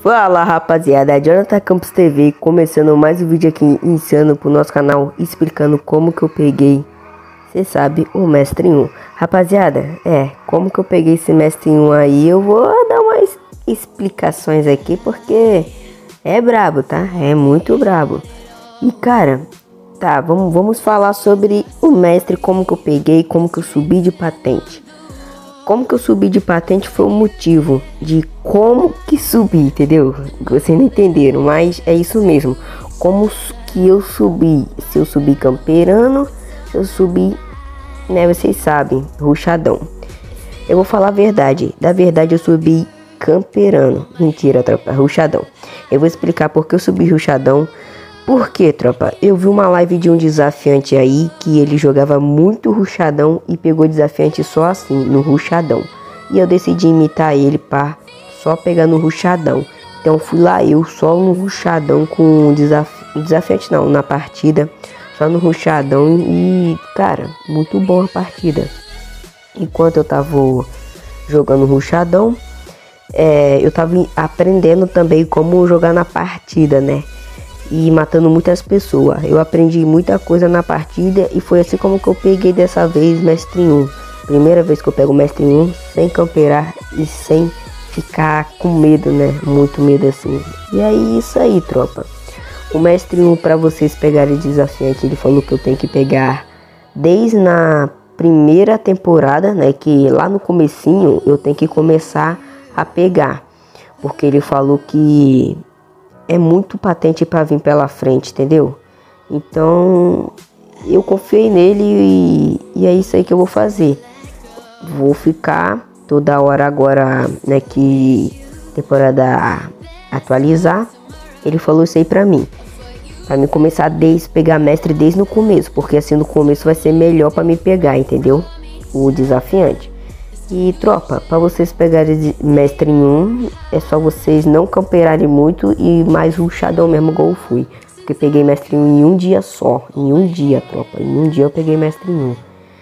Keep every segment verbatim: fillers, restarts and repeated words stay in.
Fala rapaziada, é Jonathan Campos T V, começando mais um vídeo aqui, iniciando pro nosso canal, explicando como que eu peguei, cê sabe, o Mestre um. Rapaziada, é, como que eu peguei esse Mestre um aí, eu vou dar umas explicações aqui, porque é brabo, tá? É muito brabo. E cara, tá, vamos, vamos falar sobre o Mestre, como que eu peguei, como que eu subi de patente. Como que eu subi de patente foi o motivo de como que subi, entendeu? Vocês não entenderam, mas é isso mesmo. Como que eu subi? Se eu subi camperando, se eu subi, né, vocês sabem, ruchadão. Eu vou falar a verdade. Da verdade eu subi camperando. Mentira, tropa, ruchadão. Eu vou explicar por que eu subi ruchadão. Por quê, tropa? Eu vi uma live de um desafiante aí que ele jogava muito ruchadão e pegou desafiante só assim, no ruchadão. E eu decidi imitar ele para só pegar no ruchadão. Então fui lá eu só no ruchadão com desafi desafiante não, na partida. Só no ruchadão e, cara, muito boa a partida. Enquanto eu tava jogando ruchadão, é, eu tava aprendendo também como jogar na partida, né? E matando muitas pessoas. Eu aprendi muita coisa na partida e foi assim como que eu peguei dessa vez Mestre um. Primeira vez que eu pego Mestre um sem camperar e sem ficar com medo, né? Muito medo assim. E aí isso aí, tropa. O Mestre um, para vocês pegarem desafiante, ele falou que eu tenho que pegar desde na primeira temporada, né? Que lá no comecinho eu tenho que começar a pegar. Porque ele falou que é muito patente para vir pela frente, entendeu? Então eu confiei nele e, e é isso aí que eu vou fazer. Vou ficar toda hora agora, né, que temporada atualizar. Ele falou isso aí pra mim, pra mim começar desde pegar mestre desde no começo, porque assim no começo vai ser melhor para me pegar, entendeu? O desafiante. E tropa, para vocês pegarem mestre em um, é só vocês não camperarem muito e mais ruchadão mesmo igual eu fui. Porque peguei mestre um em um dia só, em um dia, tropa, em um dia eu peguei mestre em um.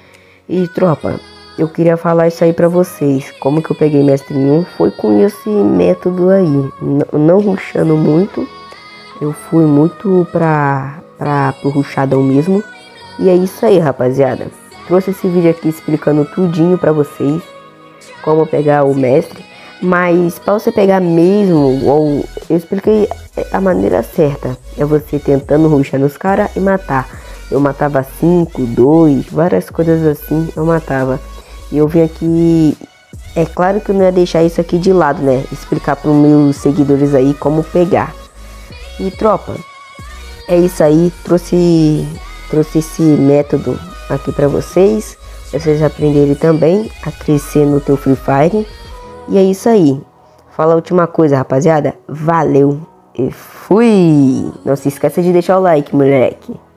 E tropa, eu queria falar isso aí pra vocês, como que eu peguei mestre em um, foi com esse método aí, N não ruchando muito, eu fui muito pra, pra, pro ruchadão mesmo. E é isso aí, rapaziada, trouxe esse vídeo aqui explicando tudinho pra vocês como pegar o mestre, mas para você pegar mesmo, ou eu expliquei a maneira certa, é você tentando rushar nos caras e matar. Eu matava cinco, dois, várias coisas assim, eu matava. E eu vim aqui, é claro que eu não ia deixar isso aqui de lado, né, explicar para os meus seguidores aí como pegar. E tropa, é isso aí, trouxe, trouxe esse método aqui para vocês. Vocês aprenderem também a crescer no teu Free Fire. E é isso aí. Fala a última coisa, rapaziada. Valeu. E fui. Não se esqueça de deixar o like, moleque.